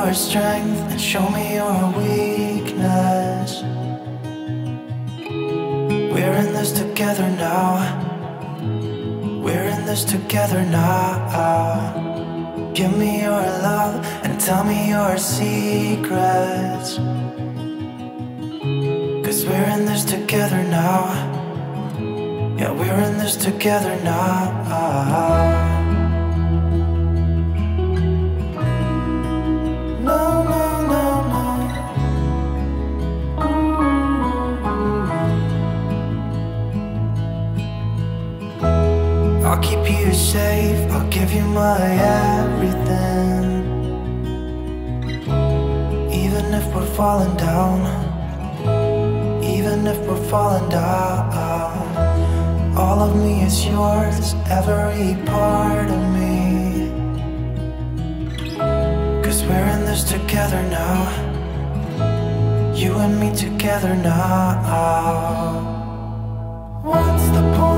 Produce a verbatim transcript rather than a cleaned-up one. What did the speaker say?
your strength and show me your weakness. We're in this together now. We're in this together now. Give me your love and tell me your secrets. Cause we're in this together now. Yeah, we're in this together now. I'll keep you safe, I'll give you my everything. Even if we're falling down, even if we're falling down, all of me is yours, every part of me. Cause we're in this together now. You and me together now. What's the point?